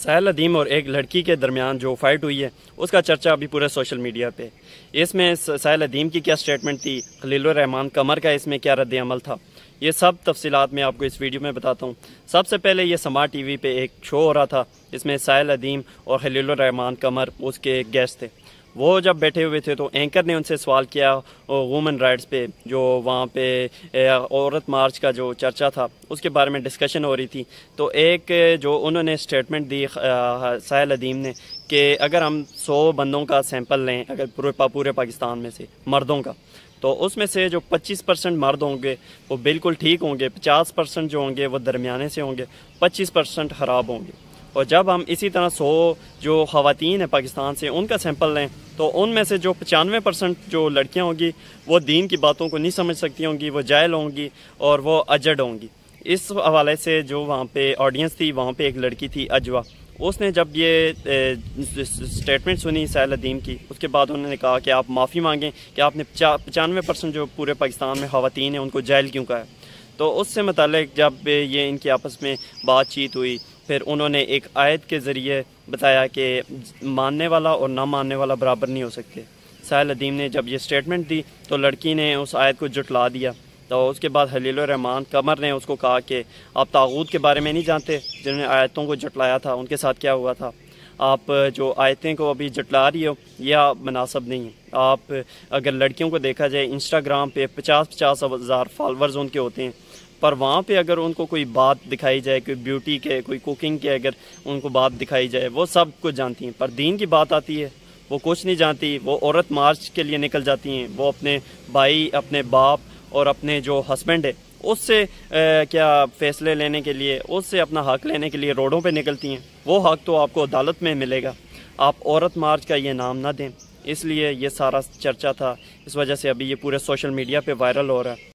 ساحل اdeem اور ایک لڑکی کے درمیان جو فائٹ ہوئی ہے اس کا چرچا ابھی پورے سوشل میڈیا پہ۔ اس میں ساحل اdeem کی کیا سٹیٹمنٹ تھی، khalil-ur-rehman قمر کا اس میں کیا رد عمل تھا، یہ سب تفصیلات میں آپ کو اس ویڈیو میں بتاتا ہوں۔ سب سے پہلے یہ سما ٹی وی پہ ایک شو ہو رہا تھا جس میں ساحل اdeem اور khalil-ur-rehman قمر اس کے گیسٹ تھے۔ وہ جب بیٹھے ہوئے تھے تو اینکر نے ان سے سوال کیا وومن رائٹس پہ، جو وہاں پہ عورت مارچ کا جو چرچا تھا اس کے بارے میں ڈسکشن ہو رہی تھی۔ تو ایک جو انہوں نے سٹیٹمنٹ دی ساحل اdeem نے کہ اگر ہم 100 بندوں کا سیمپل لیں، اگر پورے پاکستان میں سے مردوں کا، تو اس میں سے جو 25% مرد ہوں گے وہ بالکل ٹھیک ہوں گے، 50% جو ہوں گے وہ درمیانے سے ہوں گے، 25% خراب ہوں گے۔ اور جب ہم اسی طرح 100 جو خواتین ہیں پاکستان سے ان کا سیمپل لیں تو ان میں سے جو 95% جو لڑکیاں ہوں گی وہ دین کی باتوں کو نہیں سمجھ سکتی ہوں گی، وہ جاہل ہوں گی اور وہ اجڑ ہوں گی۔ اس حوالے سے جو وہاں پہ آڈینس تھی، وہاں پہ ایک لڑکی تھی اجوا، اس نے جب یہ سٹیٹمنٹ سنی ساحل اdeem کی، اس کے بعد انہوں نے کہا کہ آپ معافی مانگیں کہ آپ نے 95% جو پورے پاکستان میں خواتین ہیں ان کو جاہل کیوں کہا ہے۔ تو اس سے متعلق جب یہ ان کی آپس میں بات چیت ہوئی، پھر انہوں نے ایک آیت کے ذریعے بتایا کہ ماننے والا اور نہ ماننے والا برابر نہیں ہو سکتے۔ ساحل اdeem نے جب یہ سٹیٹمنٹ دی تو لڑکی نے اس آیت کو جھٹلا دیا۔ تو اس کے بعد khalil-ur-rehman قمر نے اس کو کہا کہ آپ طاغوت کے بارے میں نہیں جانتے، جنہوں نے آیتوں کو جھٹلایا تھا ان کے ساتھ کیا ہوا تھا، آپ جو آیتیں کو ابھی جھٹلا رہی ہو یہ مناسب نہیں ہے۔ آپ اگر لڑکیوں کو دیکھا جائے انسٹاگرام پہ 50 ہزار فالورز ان کے ہوتے ہیں، پر وہاں پہ اگر ان کو کوئی بات دکھائی جائے، کوئی بیوٹی کے، کوئی کوکنگ کے، اگر ان کو بات دکھائی جائے وہ سب کچھ جانتی ہیں، پر دین کی بات آتی ہے وہ کچھ نہیں جانتی۔ وہ عورت مارچ کے لیے نکل جاتی ہیں، وہ اپنے بھائی، اپنے باپ اور اپنے جو ہسبینڈ ہے اس سے کیا فیصلے لینے کے لیے، اس سے اپنا حق لینے کے لیے روڈوں پہ نکلتی ہیں۔ وہ حق تو آپ کو عدالت میں ملے گا، آپ عورت مارچ کا یہ نام نہ دیں۔ اس لیے یہ سارا چرچا تھا، اس وجہ سے ابھی یہ پورے سوشل میڈیا پہ وائرل ہو رہا ہے۔